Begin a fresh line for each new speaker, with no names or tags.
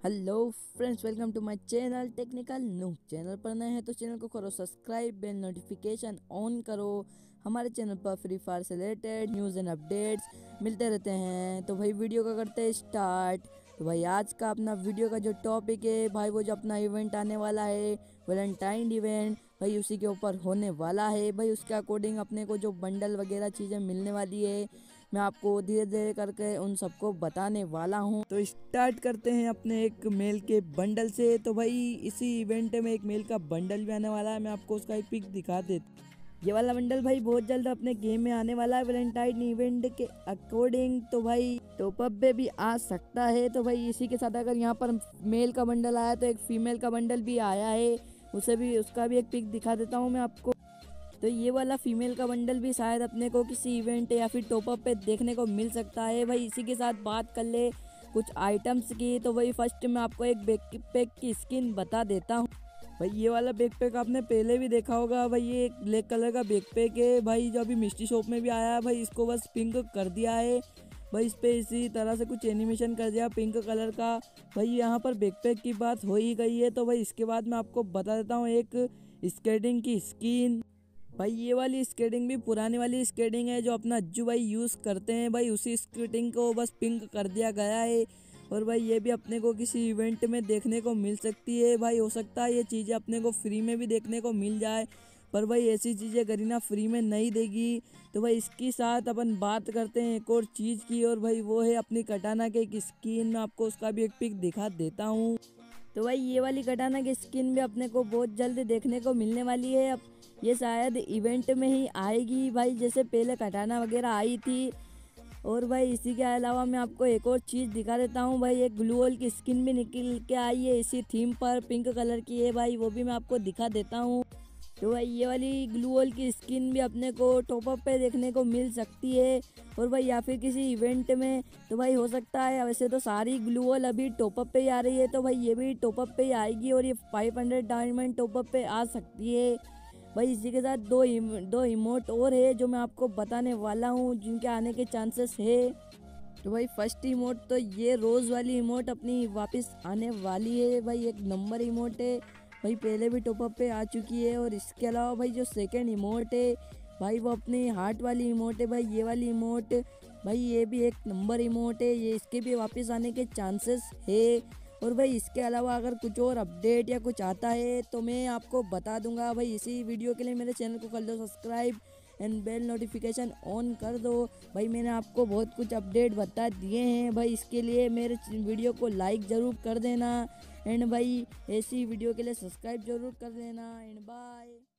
Hello friends, welcome to my channel technical noob. Channel पर नए हैं तो चैनल को करो सब्सक्राइब, बेल नोटिफिकेशन ऑन करो। हमारे चैनल पर फ्री फायर से रिलेटेड न्यूज़ एंड अपडेट्स मिलते रहते हैं। तो भाई वीडियो का करते हैं स्टार्ट। तो भाई आज का अपना वीडियो का जो टॉपिक है भाई, वो जो अपना इवेंट आने वाला है वैलेंटाइन इवेंट, भाई उसी के ऊपर होने वाला है। भाई उसके अकॉर्डिंग अपने को जो बंडल वगैरह चीज़ें मिलने वाली है, मैं आपको धीरे धीरे करके उन सबको बताने वाला हूँ। तो स्टार्ट करते हैं अपने एक मेल के बंडल से। तो भाई इसी इवेंट में एक मेल का बंडल भी आने वाला है, मैं आपको उसका एक पिक दिखा देता। ये वाला बंडल भाई बहुत जल्द अपने गेम में आने वाला है वैलेंटाइन इवेंट के अकॉर्डिंग। तो भाई टॉपअप पे भी आ सकता है। तो भाई इसी के साथ अगर यहाँ पर मेल का बंडल आया तो एक फीमेल का बंडल भी आया है, उसका भी एक पिक दिखा देता हूँ मैं आपको। तो ये वाला फीमेल का बंडल भी शायद अपने को किसी इवेंट या फिर टॉपअप पे देखने को मिल सकता है। भाई इसी के साथ बात कर ले कुछ आइटम्स की। तो भाई फर्स्ट मैं आपको एक बैकपैक की स्किन बता देता हूँ। भाई ये वाला बैकपैक आपने पहले भी देखा होगा। भाई ये एक ब्लैक कलर का बैकपैक है भाई, जो अभी मिस्ट्री शॉप में भी आया है। भाई इसको बस पिंक कर दिया है। भाई इस पे इसी तरह से कुछ एनिमेशन कर दिया पिंक कलर का। भाई यहाँ पर बैकपैक की बात हो ही गई है। तो भाई इसके बाद मैं आपको बता देता हूँ एक स्केटिंग की स्किन। भाई ये वाली स्केटिंग भी पुरानी वाली स्केटिंग है जो अपना अज्जू भाई यूज़ करते हैं। भाई उसी स्केटिंग को बस पिंक कर दिया गया है। और भाई ये भी अपने को किसी इवेंट में देखने को मिल सकती है। भाई हो सकता है ये चीज़ें अपने को फ्री में भी देखने को मिल जाए, पर भाई ऐसी चीज़ें गरीना फ्री में नहीं देगी। तो भाई इसके साथ अपन बात करते हैं एक और चीज़ की, और भाई वो है अपनी कटाना के एक स्किन। मैं आपको उसका भी एक पिक दिखा देता हूँ। तो भाई ये वाली कटाना की स्किन भी अपने को बहुत जल्द देखने को मिलने वाली है। अब ये शायद इवेंट में ही आएगी भाई, जैसे पहले कटाना वगैरह आई थी। और भाई इसी के अलावा मैं आपको एक और चीज़ दिखा देता हूँ। भाई एक ग्लू वॉल की स्किन भी निकल के आई है इसी थीम पर, पिंक कलर की है भाई, वो भी मैं आपको दिखा देता हूँ। तो भाई ये वाली ग्लू वॉल की स्किन भी अपने को टॉपअप पे देखने को मिल सकती है, और भाई या फिर किसी इवेंट में। तो भाई हो सकता है, वैसे तो सारी ग्लू वॉल अभी टॉपअप पे ही आ रही है, तो भाई ये भी टॉपअप पे ही आएगी और ये 500 डायमंड टॉपअप पे आ सकती है। भाई इसी के साथ दो इमोट और है जो मैं आपको बताने वाला हूँ, जिनके आने के चांसेस है। तो भाई फर्स्ट इमोट तो ये रोज़ वाली इमोट अपनी वापस आने वाली है। भाई एक नंबर इमोट है भाई, पहले भी टॉपअप पे आ चुकी है। और इसके अलावा भाई जो सेकंड इमोट है भाई, वो अपनी हार्ट वाली इमोट है। भाई ये वाली इमोट भाई ये भी एक नंबर इमोट है, ये इसके भी वापस आने के चांसेस है। और भाई इसके अलावा अगर कुछ और अपडेट या कुछ आता है तो मैं आपको बता दूंगा। भाई इसी वीडियो के लिए मेरे चैनल को कर दो subscribe and bell notification on कर दो। भाई मैंने आपको बहुत कुछ अपडेट बता दिए हैं। भाई इसके लिए मेरे वीडियो को लाइक ज़रूर कर देना, एंड भाई ऐसी वीडियो के लिए सब्सक्राइब जरूर कर देना। And bye.